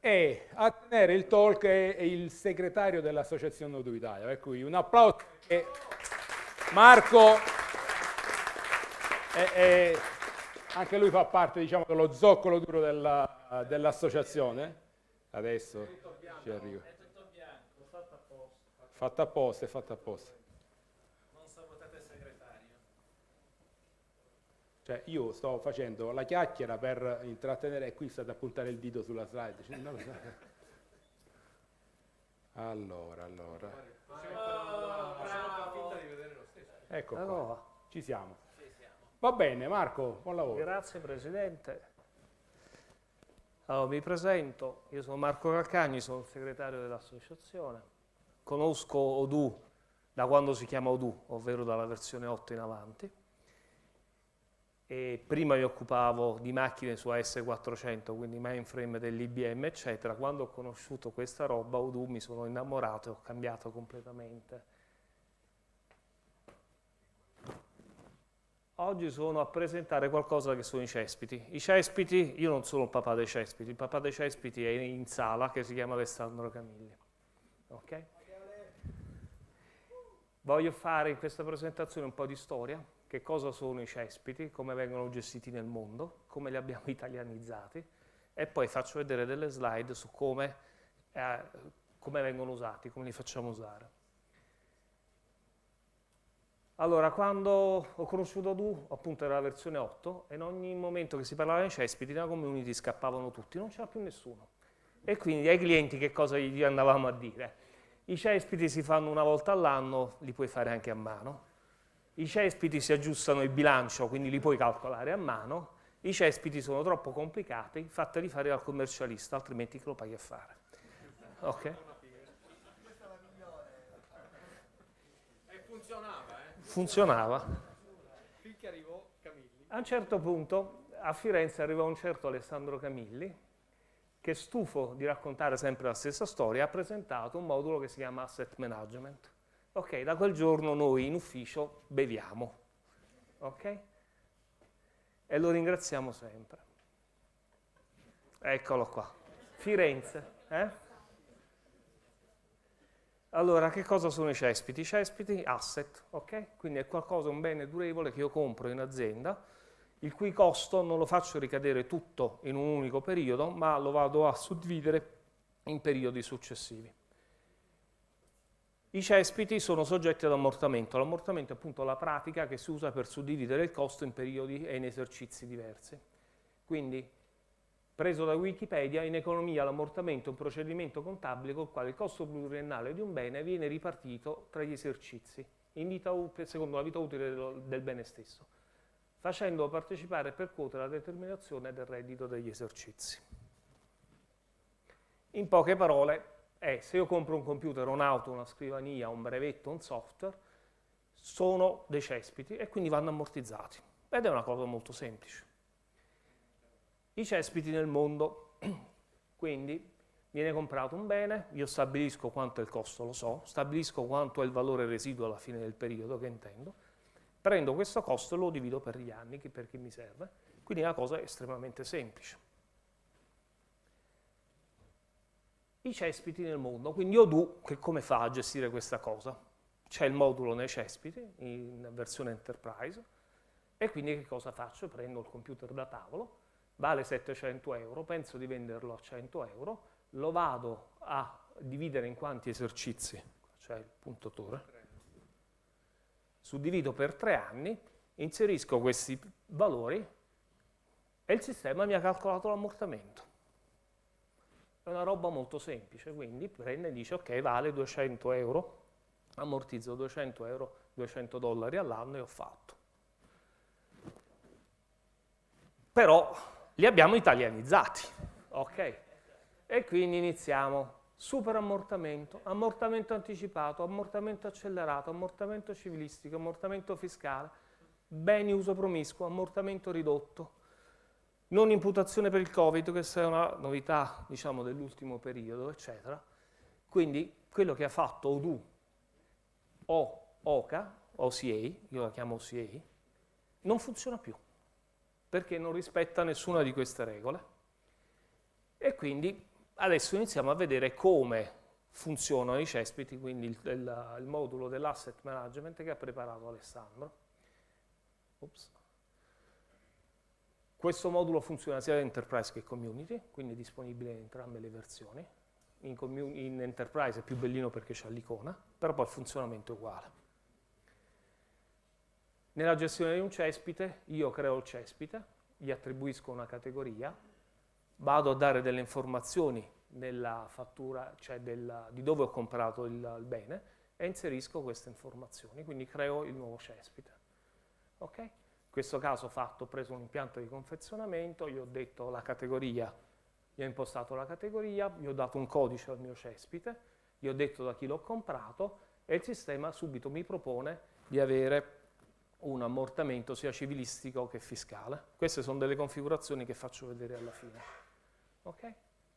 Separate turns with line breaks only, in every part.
E a tenere il talk è il segretario dell'Associazione Odoo Italia, per cui un applauso. Marco, anche lui fa parte, diciamo, dello zoccolo duro dell'associazione. Adesso ci arrivo.
È tutto bianco, fatto apposta.
Fatto apposta, è fatto apposta.
Non sabotate il segretario.
Cioè, io sto facendo la chiacchiera per intrattenere e qui state a puntare il dito sulla slide. Cioè, non lo so. Allora. Ecco qua, ci siamo. Va bene, Marco, buon lavoro.
Grazie Presidente. Allora, mi presento, io sono Marco Calcagni, sono il segretario dell'associazione. Conosco Odoo da quando si chiama Odoo, ovvero dalla versione 8 in avanti. E prima mi occupavo di macchine su AS400, quindi mainframe dell'IBM, eccetera. Quando ho conosciuto questa roba, Odoo, mi sono innamorato e ho cambiato completamente. Oggi sono a presentare qualcosa che sono i cespiti. I cespiti, io non sono il papà dei cespiti, il papà dei cespiti è in sala, che si chiama Alessandro Camilli. Ok? Voglio fare in questa presentazione un po' di storia, che cosa sono i cespiti, come vengono gestiti nel mondo, come li abbiamo italianizzati, e poi faccio vedere delle slide su come vengono usati, come li facciamo usare. Allora, quando ho conosciuto Odoo, appunto era la versione 8, e in ogni momento che si parlava di cespiti, nella community scappavano tutti, non c'era più nessuno. E quindi ai clienti che cosa gli andavamo a dire? I cespiti si fanno una volta all'anno, li puoi fare anche a mano. I cespiti si aggiustano il bilancio, quindi li puoi calcolare a mano. I cespiti sono troppo complicati, fateli fare dal commercialista, altrimenti che lo paghi a fare. Ok? Funzionava.
Finché arrivò Camilli.
A un certo punto a Firenze arrivò un certo Alessandro Camilli che, stufo di raccontare sempre la stessa storia, ha presentato un modulo che si chiama Asset Management. Ok, da quel giorno noi in ufficio beviamo. Ok? E lo ringraziamo sempre. Eccolo qua. Firenze. Allora, che cosa sono i cespiti? I cespiti, asset, ok? Quindi è qualcosa, un bene durevole che io compro in azienda, il cui costo non lo faccio ricadere tutto in un unico periodo, ma lo vado a suddividere in periodi successivi. I cespiti sono soggetti ad ammortamento. L'ammortamento è appunto la pratica che si usa per suddividere il costo in periodi e in esercizi diversi. Quindi, preso da Wikipedia, in economia l'ammortamento è un procedimento contabile col quale il costo pluriennale di un bene viene ripartito tra gli esercizi, secondo la vita utile del bene stesso, facendo partecipare per quote la determinazione del reddito degli esercizi. In poche parole, se io compro un computer, un'auto, una scrivania, un brevetto, un software, sono dei cespiti e quindi vanno ammortizzati. Ed è una cosa molto semplice. I cespiti nel mondo, quindi viene comprato un bene, io stabilisco quanto è il costo, lo so, stabilisco quanto è il valore residuo alla fine del periodo che intendo, prendo questo costo e lo divido per gli anni, per chi mi serve, quindi è una cosa estremamente semplice. I cespiti nel mondo, quindi Odoo, che come fa a gestire questa cosa? C'è il modulo nei cespiti, in versione Enterprise, e quindi che cosa faccio? Prendo il computer da tavolo, vale 700 euro, penso di venderlo a 100 euro, lo vado a dividere in quanti esercizi, cioè il puntatore, suddivido per 3 anni, inserisco questi valori e il sistema mi ha calcolato l'ammortamento. È una roba molto semplice, quindi prende e dice ok, vale 200 euro, ammortizzo 200 euro, 200 dollari all'anno e ho fatto. Però li abbiamo italianizzati, ok? E quindi iniziamo. Super ammortamento, ammortamento anticipato, ammortamento accelerato, ammortamento civilistico, ammortamento fiscale, beni uso promiscuo, ammortamento ridotto, non imputazione per il Covid, questa è una novità, diciamo, dell'ultimo periodo, eccetera. Quindi quello che ha fatto Odoo o OCA, io la chiamo OCA, non funziona più, perché non rispetta nessuna di queste regole. E quindi adesso iniziamo a vedere come funzionano i cespiti, quindi il modulo dell'asset management che ha preparato Alessandro. Ops. Questo modulo funziona sia in Enterprise che Community, quindi è disponibile in entrambe le versioni. In Enterprise è più bellino perché c'ha l'icona, però poi il funzionamento è uguale. Nella gestione di un cespite, io creo il cespite, gli attribuisco una categoria, vado a dare delle informazioni nella fattura, cioè di dove ho comprato il bene, e inserisco queste informazioni, quindi creo il nuovo cespite. Ok? In questo caso ho preso un impianto di confezionamento, gli ho detto la categoria, gli ho impostato la categoria, gli ho dato un codice al mio cespite, gli ho detto da chi l'ho comprato e il sistema subito mi propone di avere un ammortamento sia civilistico che fiscale. Queste sono delle configurazioni che faccio vedere alla fine. Ok?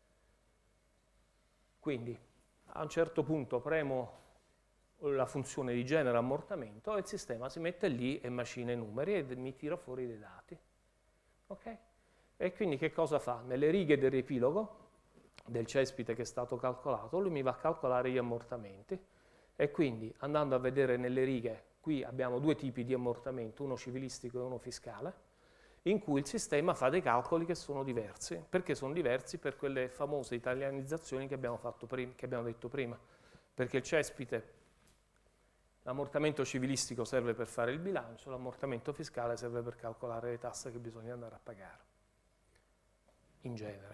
Quindi a un certo punto premo la funzione di genera ammortamento e il sistema si mette lì e macina i numeri e mi tira fuori dei dati. Ok? E quindi che cosa fa? Nelle righe del riepilogo del cespite che è stato calcolato, lui mi va a calcolare gli ammortamenti e quindi andando a vedere nelle righe, qui abbiamo due tipi di ammortamento, uno civilistico e uno fiscale, in cui il sistema fa dei calcoli che sono diversi. Perché sono diversi? Per quelle famose italianizzazioni che abbiamo detto prima. Perché il cespite, l'ammortamento civilistico serve per fare il bilancio, l'ammortamento fiscale serve per calcolare le tasse che bisogna andare a pagare, in genere.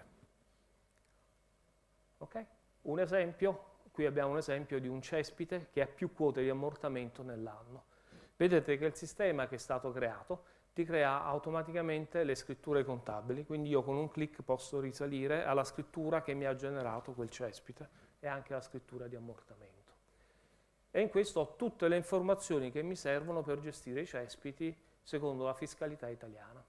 Ok? Un esempio, qui abbiamo un esempio di un cespite che ha più quote di ammortamento nell'anno. Vedete che il sistema che è stato creato ti crea automaticamente le scritture contabili, quindi io con un clic posso risalire alla scrittura che mi ha generato quel cespite e anche la scrittura di ammortamento. E in questo ho tutte le informazioni che mi servono per gestire i cespiti secondo la fiscalità italiana.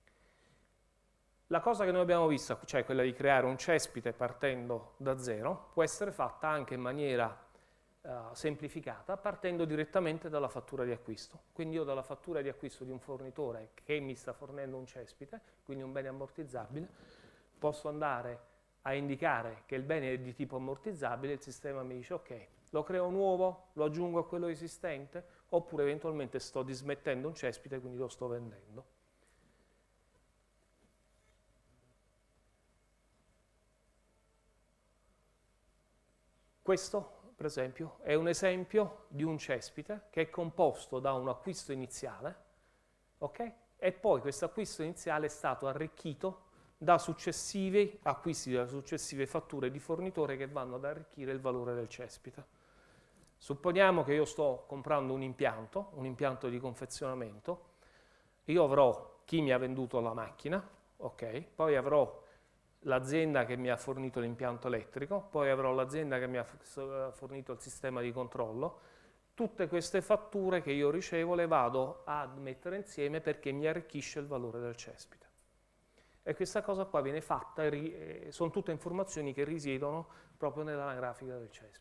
La cosa che noi abbiamo visto, cioè quella di creare un cespite partendo da zero, può essere fatta anche in maniera semplificata, partendo direttamente dalla fattura di acquisto. Quindi io dalla fattura di acquisto di un fornitore che mi sta fornendo un cespite, quindi un bene ammortizzabile, posso andare a indicare che il bene è di tipo ammortizzabile, il sistema mi dice ok, lo creo nuovo, lo aggiungo a quello esistente, oppure eventualmente sto dismettendo un cespite, quindi lo sto vendendo. Questo, per esempio, è un esempio di un cespite che è composto da un acquisto iniziale, ok? E poi questo acquisto iniziale è stato arricchito da successivi acquisti, da successive fatture di fornitore che vanno ad arricchire il valore del cespite. Supponiamo che io sto comprando un impianto di confezionamento, io avrò chi mi ha venduto la macchina, ok? Poi avrò l'azienda che mi ha fornito l'impianto elettrico, poi avrò l'azienda che mi ha fornito il sistema di controllo. Tutte queste fatture che io ricevo le vado a mettere insieme perché mi arricchisce il valore del cespite. E questa cosa qua viene fatta, sono tutte informazioni che risiedono proprio nell'anagrafica del cespite.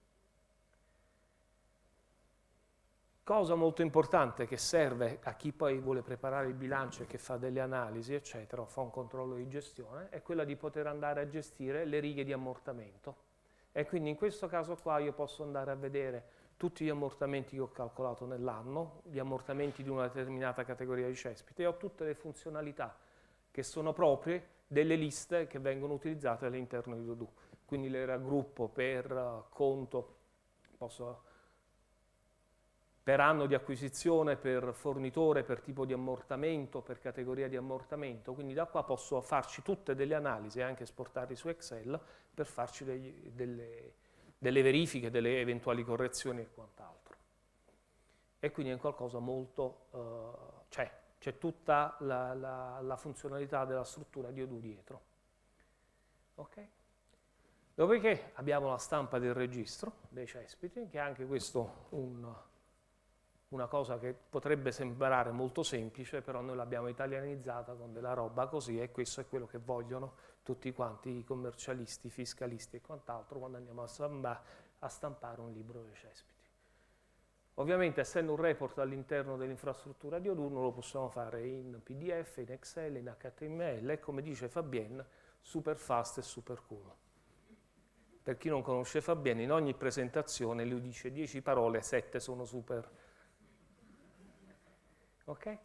Cosa molto importante che serve a chi poi vuole preparare il bilancio e che fa delle analisi, eccetera, o fa un controllo di gestione, è quella di poter andare a gestire le righe di ammortamento. E quindi in questo caso qua io posso andare a vedere tutti gli ammortamenti che ho calcolato nell'anno, gli ammortamenti di una determinata categoria di cespite, e ho tutte le funzionalità che sono proprie delle liste che vengono utilizzate all'interno di Odoo. Quindi le raggruppo per conto, per anno di acquisizione, per fornitore, per tipo di ammortamento, per categoria di ammortamento, quindi da qua posso farci tutte delle analisi e anche esportarli su Excel per farci delle verifiche, delle eventuali correzioni e quant'altro. E quindi è qualcosa molto, c'è tutta la funzionalità della struttura di Odoo dietro. Ok? Dopodiché abbiamo la stampa del registro dei cespiti, che è anche questo una cosa che potrebbe sembrare molto semplice, però noi l'abbiamo italianizzata con della roba così, e questo è quello che vogliono tutti quanti i commercialisti, fiscalisti e quant'altro quando andiamo a stampare un libro dei cespiti. Ovviamente, essendo un report all'interno dell'infrastruttura di Odoo, lo possiamo fare in PDF, in Excel, in HTML e, come dice Fabienne, super fast e super cool. Per chi non conosce Fabienne, in ogni presentazione lui dice 10 parole, 7 sono super. Ok?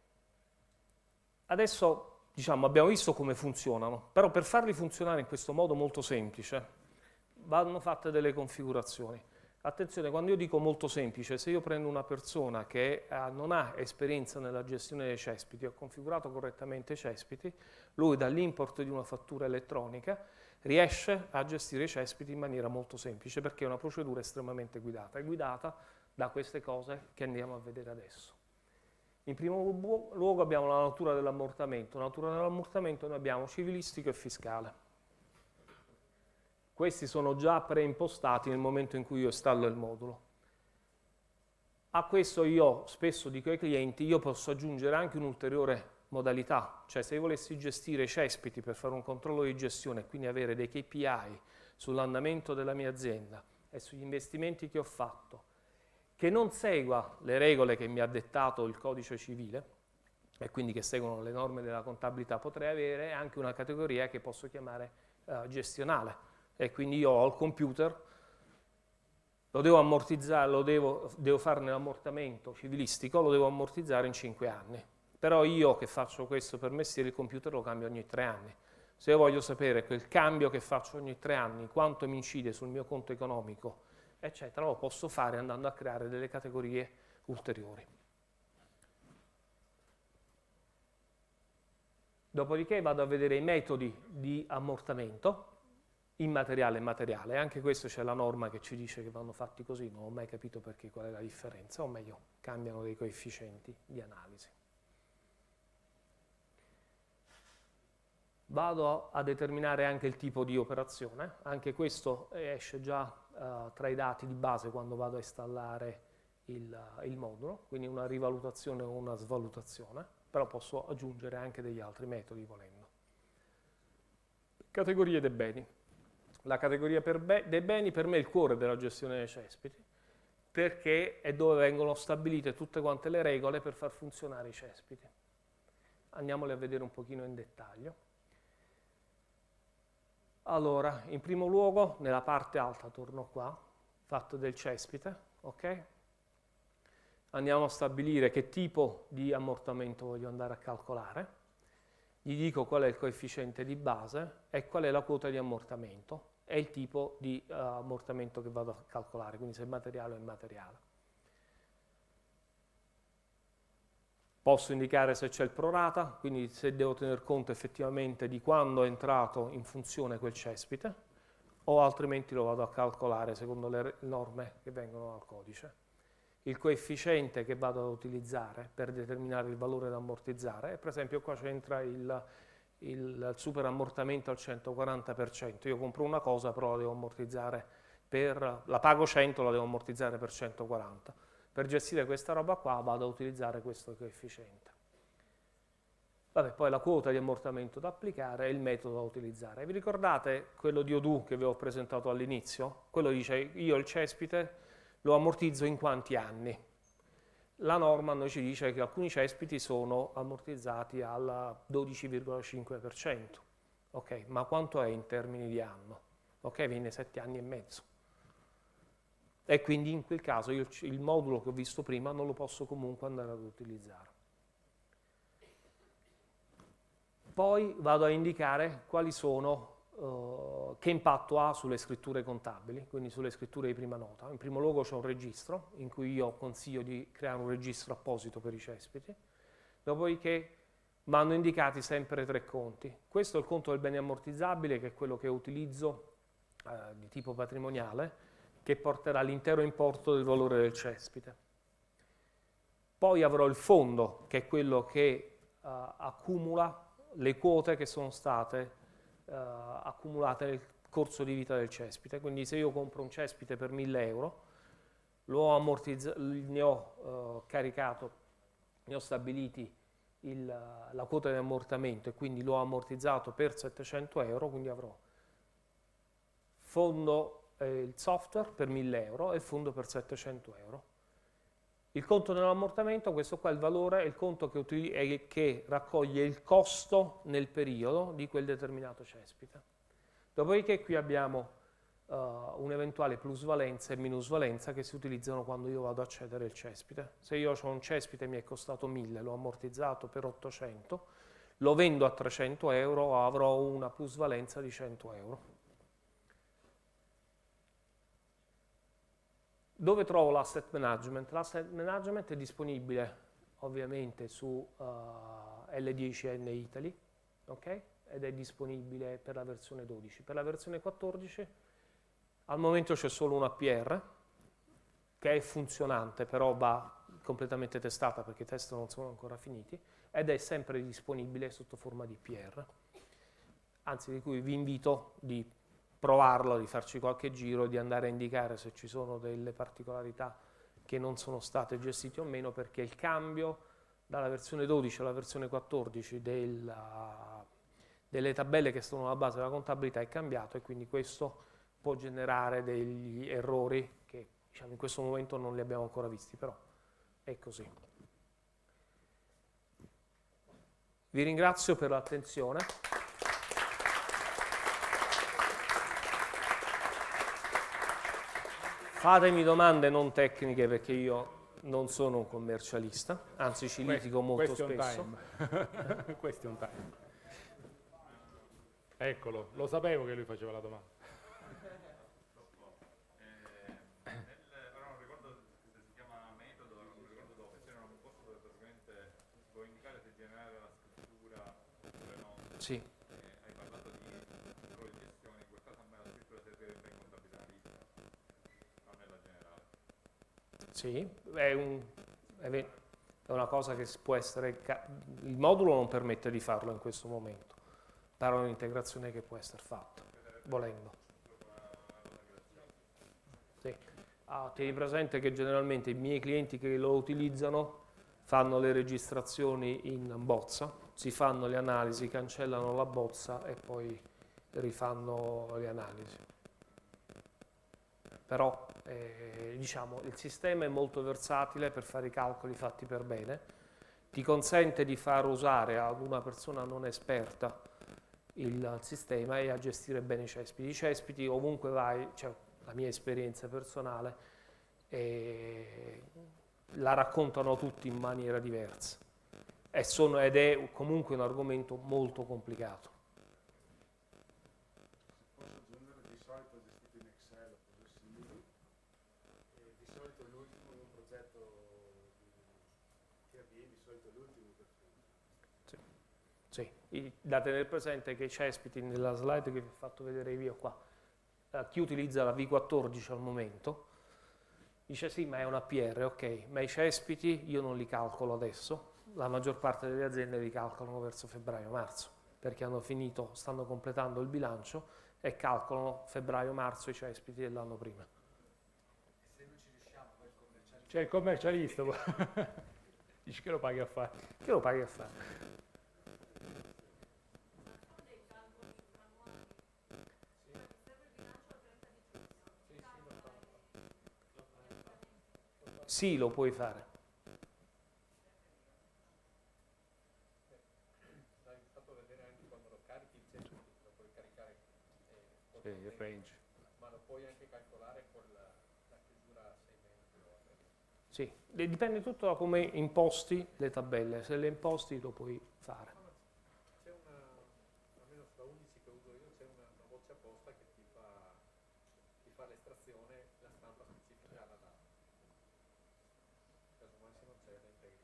Adesso, diciamo, abbiamo visto come funzionano, però per farli funzionare in questo modo molto semplice, vanno fatte delle configurazioni. Attenzione, quando io dico molto semplice, se io prendo una persona che non ha esperienza nella gestione dei cespiti, ha configurato correttamente i cespiti, lui dall'import di una fattura elettronica riesce a gestire i cespiti in maniera molto semplice, perché è una procedura estremamente guidata, è guidata da queste cose che andiamo a vedere adesso. In primo luogo abbiamo la natura dell'ammortamento. La natura dell'ammortamento noi abbiamo civilistico e fiscale. Questi sono già preimpostati nel momento in cui io installo il modulo. A questo io spesso dico ai clienti, io posso aggiungere anche un'ulteriore modalità, cioè se io volessi gestire i cespiti per fare un controllo di gestione e quindi avere dei KPI sull'andamento della mia azienda e sugli investimenti che ho fatto, che non segua le regole che mi ha dettato il codice civile e quindi che seguono le norme della contabilità, potrei avere anche una categoria che posso chiamare gestionale. E quindi io ho il computer, lo devo ammortizzare, devo fare nell'ammortamento civilistico, lo devo ammortizzare in 5 anni. Però io che faccio questo per mestiere, il computer lo cambio ogni 3 anni. Se io voglio sapere quel cambio che faccio ogni 3 anni, quanto mi incide sul mio conto economico, eccetera, lo posso fare andando a creare delle categorie ulteriori. Dopodiché vado a vedere i metodi di ammortamento, immateriale e materiale, anche questo c'è la norma che ci dice che vanno fatti così, non ho mai capito perché, qual è la differenza, o meglio, cambiano dei coefficienti di analisi. Vado a determinare anche il tipo di operazione, anche questo esce già tra i dati di base quando vado a installare il modulo, quindi una rivalutazione o una svalutazione, però posso aggiungere anche degli altri metodi volendo. Categorie dei beni. La categoria dei beni per me è il cuore della gestione dei cespiti, perché è dove vengono stabilite tutte quante le regole per far funzionare i cespiti. Andiamole a vedere un pochino in dettaglio. Allora, in primo luogo, nella parte alta, torno qua, fatto del cespite, ok? Andiamo a stabilire che tipo di ammortamento voglio andare a calcolare, gli dico qual è il coefficiente di base e qual è la quota di ammortamento e il tipo di ammortamento che vado a calcolare, quindi se è materiale o immateriale. Posso indicare se c'è il prorata, quindi se devo tener conto effettivamente di quando è entrato in funzione quel cespite, o altrimenti lo vado a calcolare secondo le norme che vengono dal codice. Il coefficiente che vado ad utilizzare per determinare il valore da ammortizzare, per esempio qua c'entra il super ammortamento al 140%. Io compro una cosa, però la devo ammortizzare la pago 100, la devo ammortizzare per 140. Per gestire questa roba qua vado a utilizzare questo coefficiente. Vabbè, poi la quota di ammortamento da applicare e il metodo da utilizzare. Vi ricordate quello di Odoo che vi ho presentato all'inizio? Quello dice io il cespite lo ammortizzo in quanti anni? La norma noi ci dice che alcuni cespiti sono ammortizzati al 12,5%. Ok, ma quanto è in termini di anno? Ok, viene 7 anni e mezzo. E quindi in quel caso io il modulo che ho visto prima non lo posso comunque andare ad utilizzare. Poi vado a indicare quali sono, che impatto ha sulle scritture contabili, quindi sulle scritture di prima nota. In primo luogo c'è un registro, in cui io consiglio di creare un registro apposito per i cespiti, dopodiché vanno indicati sempre 3 conti. Questo è il conto del bene ammortizzabile, che è quello che utilizzo di tipo patrimoniale, che porterà l'intero importo del valore del cespite. Poi avrò il fondo, che è quello che accumula le quote che sono state accumulate nel corso di vita del cespite. Quindi se io compro un cespite per 1.000 euro, ne ho caricato, ne ho stabiliti la quota di ammortamento e quindi l'ho ammortizzato per 700 euro, quindi avrò fondo il software per 1.000 euro e il fondo per 700 euro. Il conto dell'ammortamento, questo qua è il valore, è il conto che raccoglie il costo nel periodo di quel determinato cespite. Dopodiché qui abbiamo un'eventuale plusvalenza e minusvalenza che si utilizzano quando io vado a cedere il cespite. Se io ho un cespite e mi è costato 1000, l'ho ammortizzato per 800, lo vendo a 300 euro, avrò una plusvalenza di 100 euro. Dove trovo l'asset management? L'asset management è disponibile ovviamente su L10N Italy, ok? Ed è disponibile per la versione 12. Per la versione 14 al momento c'è solo un APR che è funzionante, però va completamente testata perché i test non sono ancora finiti, ed è sempre disponibile sotto forma di PR, anzi di cui vi invito di provarlo, di farci qualche giro, di andare a indicare se ci sono delle particolarità che non sono state gestite o meno, perché il cambio dalla versione 12 alla versione 14 delle tabelle che sono alla base della contabilità è cambiato, e quindi questo può generare degli errori che, diciamo, in questo momento non li abbiamo ancora visti, però è così. Vi ringrazio per l'attenzione. Fatemi domande non tecniche perché io non sono un commercialista, anzi ci litigo molto spesso.
Question time. Eccolo, lo sapevo che lui faceva la domanda.
Però non ricordo se si chiama metodo, non ricordo dove, c'era un posto dove praticamente si può indicare se generare la scrittura oppure no.
Sì.
Hai parlato di controllo di gestione, in quel caso a me la scrittura servirebbe in contabilità lista, non nella generale.
Sì, è una cosa che può essere, il modulo non permette di farlo in questo momento, però è un'integrazione che può essere fatta, volendo. Sì. Tieni presente che generalmente i miei clienti che lo utilizzano fanno le registrazioni in bozza, si fanno le analisi, cancellano la bozza e poi rifanno le analisi. Però diciamo, il sistema è molto versatile per fare i calcoli fatti per bene, ti consente di far usare ad una persona non esperta il sistema e a gestire bene i cespiti. I cespiti ovunque vai, cioè la mia esperienza personale, la raccontano tutti in maniera diversa ed è comunque un argomento molto complicato.
Posso aggiungere, di solito è gestito in Excel, progressivo, e di solito l'ultimo in un progetto che avviene, di solito l'ultimo per tutti.
Sì, da tenere presente che i cespiti, nella slide che vi ho fatto vedere io qua, chi utilizza la V14 al momento dice sì, ma è una PR, ok, ma i cespiti io non li calcolo adesso, la maggior parte delle aziende li calcolano verso febbraio-marzo, perché hanno finito, stanno completando il bilancio e calcolano febbraio-marzo i cespiti dell'anno prima.
Se non ci riusciamo, poi il commercialista...
C'è il commercialista, dici che lo paghi a fare.
Che lo paghi a fare? Sì, lo puoi fare.
L'hai fatto vedere anche quando lo carichi, lo puoi caricare
Sì, il range.
ma lo puoi anche calcolare con la chiusura a 6 metri.
Sì, dipende tutto da come imposti le tabelle, se le imposti lo puoi fare.
C'è almeno sulla 11 che uso io, c'è una voce apposta che ti fa l'estrazione, la stampa specifica alla data. Casomai se non c'è la integra.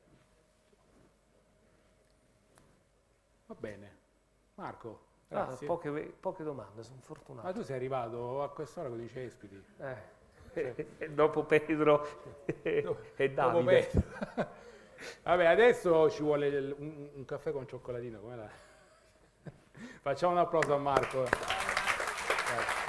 Va bene. Marco, grazie.
Poche domande, sono fortunato.
Ma tu sei arrivato a quest'ora con i cespiti.
Dopo Pedro e Davide.
Vabbè, adesso ci vuole un caffè con cioccolatino. Facciamo un applauso a Marco.